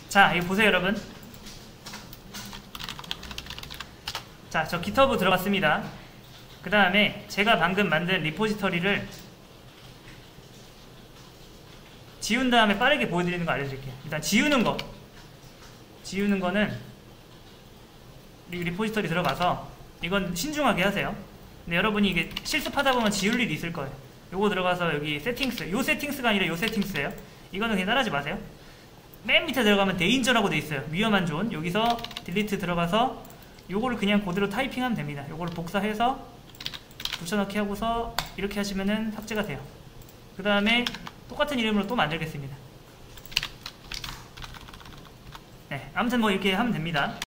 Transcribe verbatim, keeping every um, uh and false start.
자, 이거 보세요 여러분. 자, 저 깃허브 들어갔습니다. 그 다음에 제가 방금 만든 리포지터리를 지운 다음에 빠르게 보여드리는 거 알려드릴게요. 일단 지우는 거 지우는 거는 리포지터리 들어가서 이건 신중하게 하세요. 근데 여러분이 이게 실습하다 보면 지울 일이 있을 거예요. 요거 들어가서 여기 세팅스, 요 세팅스가 아니라 요 세팅스예요. 이거는 그냥 따라하지 마세요. 맨 밑에 들어가면 데인저라고 돼 있어요. 위험한 존. 여기서 딜리트 들어가서 요거를 그냥 그대로 타이핑하면 됩니다. 요거를 복사해서 붙여넣기 하고서 이렇게 하시면은 삭제가 돼요. 그 다음에 똑같은 이름으로 또 만들겠습니다. 네, 아무튼 뭐 이렇게 하면 됩니다.